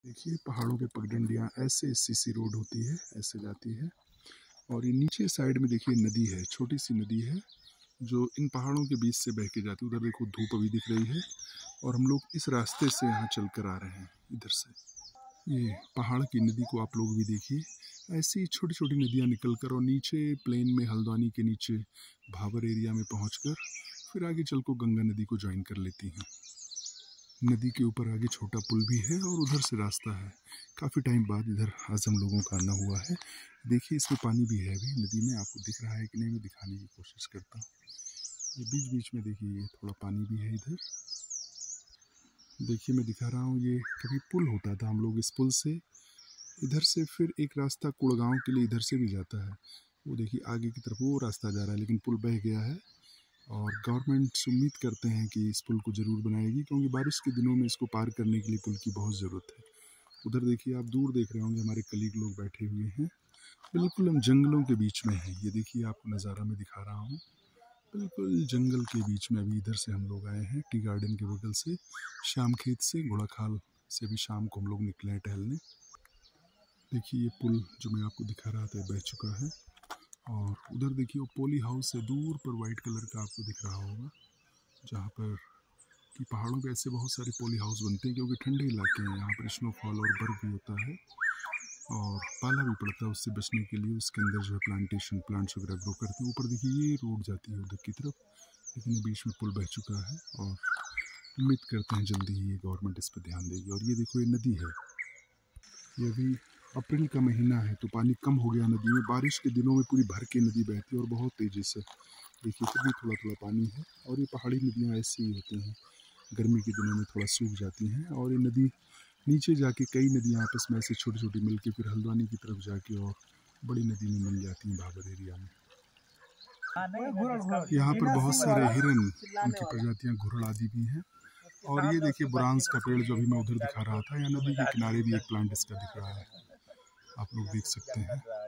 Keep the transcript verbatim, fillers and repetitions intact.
देखिए पहाड़ों पे पगडंडियाँ ऐसे सीसी रोड होती है, ऐसे जाती है। और ये नीचे साइड में देखिए नदी है, छोटी सी नदी है जो इन पहाड़ों के बीच से बह के जाती है। उधर देखो धूप अभी दिख रही है और हम लोग इस रास्ते से यहाँ चल कर आ रहे हैं इधर से। ये पहाड़ की नदी को आप लोग भी देखिए, ऐसी छोटी छोटी नदियाँ निकल कर और नीचे प्लेन में हल्द्वानी के नीचे भाबर एरिया में पहुँच कर फिर आगे चल को गंगा नदी को ज्वाइन कर लेती हैं। नदी के ऊपर आगे छोटा पुल भी है और उधर से रास्ता है। काफ़ी टाइम बाद इधर आज हम लोगों का आना हुआ है। देखिए इसमें पानी भी है अभी नदी में, आपको दिख रहा है कि नहीं, मैं दिखाने की कोशिश करता हूँ। ये बीच बीच में देखिए ये थोड़ा पानी भी है इधर। देखिए मैं दिखा रहा हूँ, ये कभी पुल होता था, हम लोग इस पुल से इधर से फिर एक रास्ता कुड़गांव के लिए इधर से भी जाता है। वो देखिए आगे की तरफ वो रास्ता जा रहा है, लेकिन पुल बह गया है और गवर्नमेंट उम्मीद करते हैं कि इस पुल को ज़रूर बनाएगी, क्योंकि बारिश के दिनों में इसको पार करने के लिए पुल की बहुत ज़रूरत है। उधर देखिए आप दूर देख रहे होंगे हमारे कलीग लोग बैठे हुए हैं। बिल्कुल हम जंगलों के बीच में हैं। ये देखिए आपको नज़ारा मैं दिखा रहा हूँ, बिल्कुल जंगल के बीच में। अभी इधर से हम लोग आए हैं टी गार्डन के बगल से, शाम खेत से, घोड़ाखाल से भी शाम को हम लोग निकले हैं टहलने। देखिए ये पुल जो मैं आपको दिखा रहा था बह चुका है। और उधर देखिए वो पोली हाउस है दूर पर, वाइट कलर का आपको दिख रहा होगा, जहाँ पर कि पहाड़ों पे ऐसे बहुत सारे पोली हाउस बनते हैं, क्योंकि ठंडे इलाके हैं, यहाँ पर स्नोफॉल और बर्फ़ भी होता है और पाला भी पड़ता है। उससे बचने के लिए उसके अंदर जो है प्लांटेशन प्लांट्स वगैरह ग्रो करते हैं। ऊपर देखिए ये रोड जाती है उधर की तरफ, लेकिन ये बीच में पुल बह चुका है और उम्मीद करते हैं जल्दी ही ये गवर्नमेंट इस पर ध्यान देगी। और ये देखो ये नदी है, ये अभी अप्रैल का महीना है तो पानी कम हो गया नदी में। बारिश के दिनों में पूरी भर के नदी बहती है और बहुत तेज़ी से। देखिए फिर भी थोड़ा थोड़ा पानी है। और ये पहाड़ी नदियाँ ऐसी ही होती हैं, गर्मी के दिनों में थोड़ा सूख जाती हैं। और ये नदी नीचे जाके कई नदियाँ आपस में ऐसे छोटी छोटी मिल के फिर हल्द्वानी की तरफ जाके और बड़ी नदी में मिल जाती हैं भाबर एरिया में। यहाँ पर बहुत सारे हिरन, उनकी प्रजातियाँ घुरड़ आदि भी हैं। और ये देखिए बुरांस का पेड़ जो अभी मैं उधर दिखा रहा था, या नदी के किनारे भी एक प्लांट इसका दिख रहा है, आप लोग देख सकते हैं।